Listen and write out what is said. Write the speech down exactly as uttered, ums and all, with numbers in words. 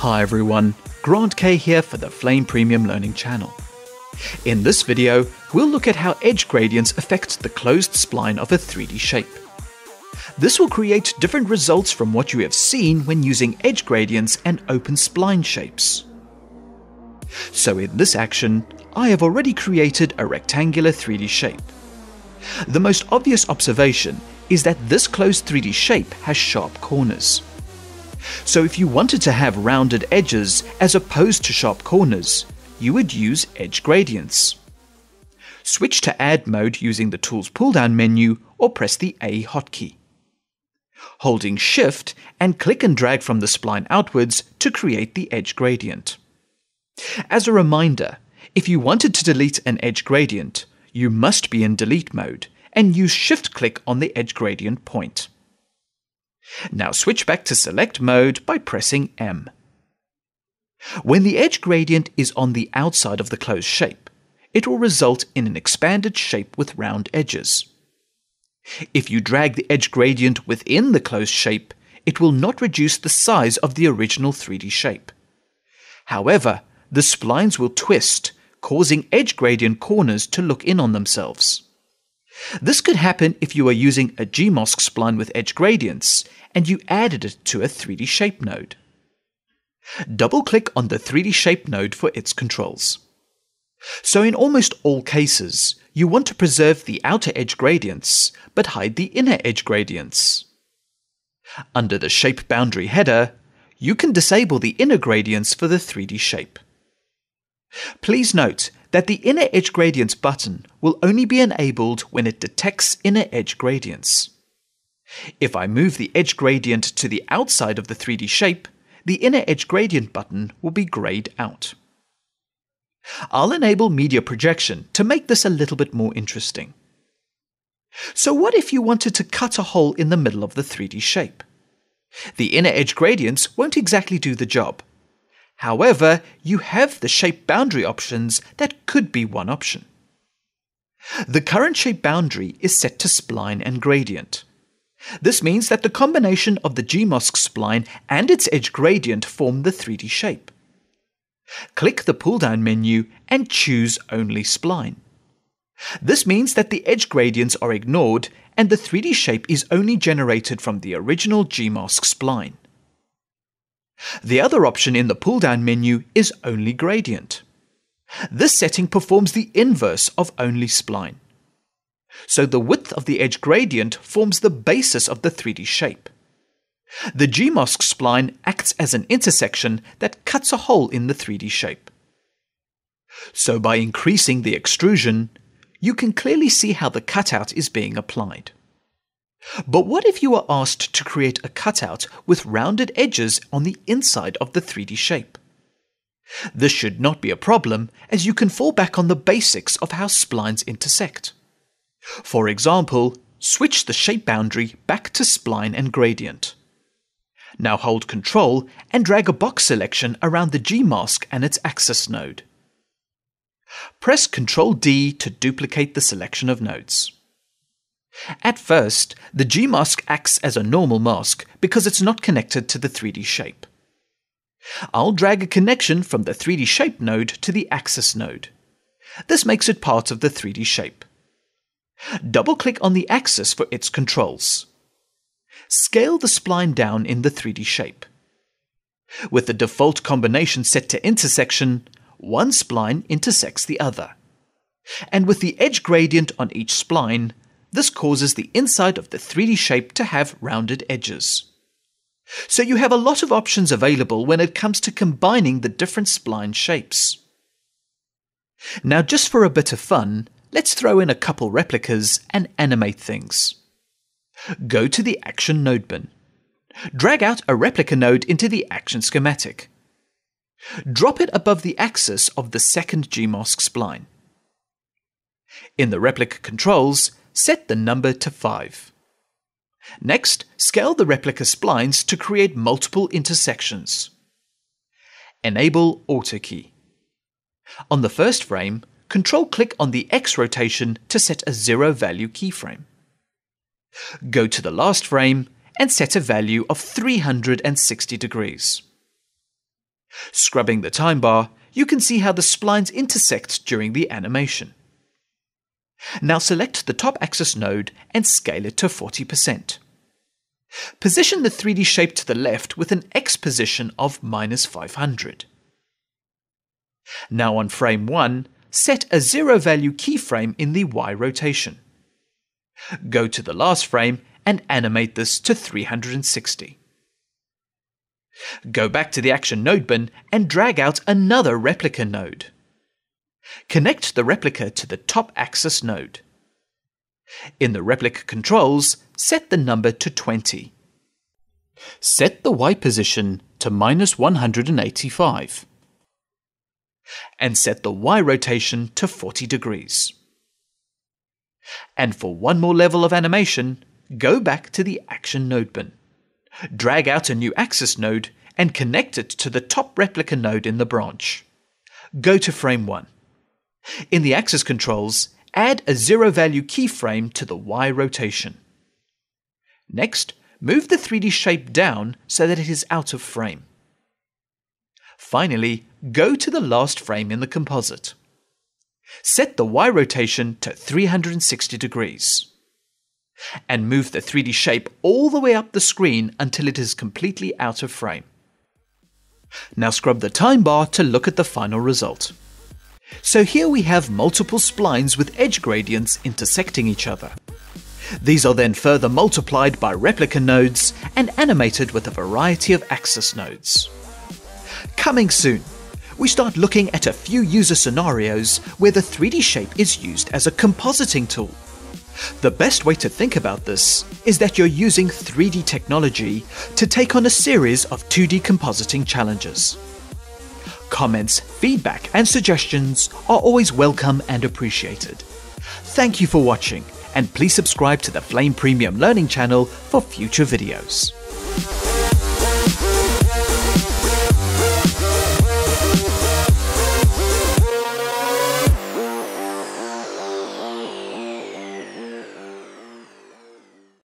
Hi everyone, Grant K here for the Flame Premium Learning channel. In this video, we'll look at how edge gradients affect the closed spline of a three D shape. This will create different results from what you have seen when using edge gradients and open spline shapes. So in this action, I have already created a rectangular three D shape. The most obvious observation is that this closed three D shape has sharp corners. So if you wanted to have rounded edges as opposed to sharp corners, you would use edge gradients. Switch to Add mode using the Tools pull-down menu or press the A hotkey. Holding Shift and click and drag from the spline outwards to create the edge gradient. As a reminder, if you wanted to delete an edge gradient, you must be in delete mode and use Shift-click on the edge gradient point. Now switch back to select mode by pressing M. When the edge gradient is on the outside of the closed shape, it will result in an expanded shape with round edges. If you drag the edge gradient within the closed shape, it will not reduce the size of the original three D shape. However, the splines will twist, causing edge gradient corners to look in on themselves. This could happen if you are using a G M O S spline with edge gradients and you added it to a three D shape node. Double-click on the three D shape node for its controls. So in almost all cases, you want to preserve the outer edge gradients, but hide the inner edge gradients. Under the Shape Boundary header, you can disable the inner gradients for the three D shape. Please note that the Inner Edge Gradients button will only be enabled when it detects inner edge gradients. If I move the edge gradient to the outside of the three D shape, the Inner Edge Gradient button will be grayed out. I'll enable Media Projection to make this a little bit more interesting. So what if you wanted to cut a hole in the middle of the three D shape? The inner edge gradients won't exactly do the job. However, you have the shape boundary options that could be one option. The current shape boundary is set to spline and gradient. This means that the combination of the G M O S spline and its edge gradient form the three D shape. Click the pull-down menu and choose Only Spline. This means that the edge gradients are ignored and the three D shape is only generated from the original G M O S spline. The other option in the pull-down menu is Only Gradient. This setting performs the inverse of Only Spline. So the width of the edge gradient forms the basis of the three D shape. The G M O S spline acts as an intersection that cuts a hole in the three D shape. So by increasing the extrusion, you can clearly see how the cutout is being applied. But what if you were asked to create a cutout with rounded edges on the inside of the three D shape? This should not be a problem, as you can fall back on the basics of how splines intersect. For example, switch the shape boundary back to spline and gradient. Now hold Control and drag a box selection around the G M O S and its axis node. Press Control D to duplicate the selection of nodes. At first, the G M O S acts as a normal mask because it's not connected to the three D shape. I'll drag a connection from the three D shape node to the axis node. This makes it part of the three D shape. Double-click on the axis for its controls. Scale the spline down in the three D shape. With the default combination set to intersection, one spline intersects the other. And with the edge gradient on each spline, this causes the inside of the three D shape to have rounded edges. So you have a lot of options available when it comes to combining the different spline shapes. Now just for a bit of fun, let's throw in a couple replicas and animate things. Go to the Action Node bin. Drag out a replica node into the Action schematic. Drop it above the axis of the second G M O S spline. In the replica controls, set the number to five. Next, scale the replica splines to create multiple intersections. Enable Auto Key. On the first frame, Control-click on the X rotation to set a zero-value keyframe. Go to the last frame and set a value of three hundred sixty degrees. Scrubbing the time bar, you can see how the splines intersect during the animation. Now select the top axis node and scale it to forty percent. Position the three D shape to the left with an X position of minus five hundred. Now on frame one, set a zero value keyframe in the Y rotation. Go to the last frame and animate this to three hundred sixty. Go back to the Action Node bin and drag out another Replica node. Connect the Replica to the top axis node. In the Replica controls, set the number to twenty. Set the Y position to minus one hundred eighty-five. And set the Y rotation to forty degrees. And for one more level of animation, go back to the Action Node bin. Drag out a new axis node and connect it to the top Replica node in the branch. Go to frame one. In the axis controls, add a zero value keyframe to the Y rotation. Next, move the three D shape down so that it is out of frame. Finally, go to the last frame in the composite. Set the Y rotation to three hundred sixty degrees. And move the three D shape all the way up the screen until it is completely out of frame. Now scrub the time bar to look at the final result. So here we have multiple splines with edge gradients intersecting each other. These are then further multiplied by replica nodes and animated with a variety of axis nodes. Coming soon, we start looking at a few user scenarios where the three D shape is used as a compositing tool. The best way to think about this is that you're using three D technology to take on a series of two D compositing challenges. Comments, feedback, and suggestions are always welcome and appreciated. Thank you for watching, and please subscribe to the Flame Premium Learning channel for future videos.